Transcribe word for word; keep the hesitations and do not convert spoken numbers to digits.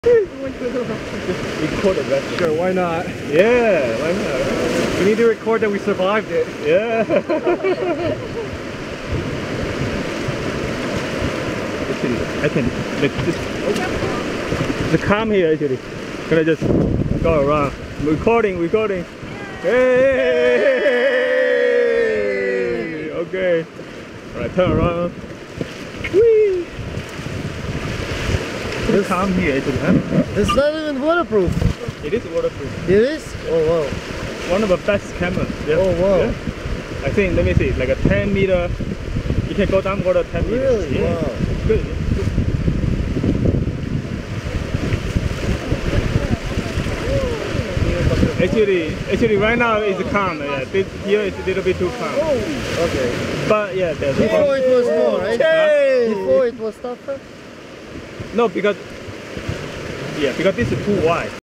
Record the rest. Sure, why not? Yeah, why not? We need to record that we survived it. Yeah. Actually, I can like just the calm here actually. Can I just go around? Recording, recording. Hey! Okay. Alright, turn around. Whee! It's calm here actually, huh? It's not even waterproof. It is waterproof. It is? Oh wow. One of the best cameras. Yeah. Oh wow. Yeah. I think, let me see, like a ten meter. You can go down water ten meters. Really? Yeah. Wow. It's good. It's good. Actually, actually, right now it's calm. Yeah, this here is a little bit too calm. Oh, okay. But yeah, there's Before it was more, right? Hey! Before it was tougher? No, because yeah, because this is too wide.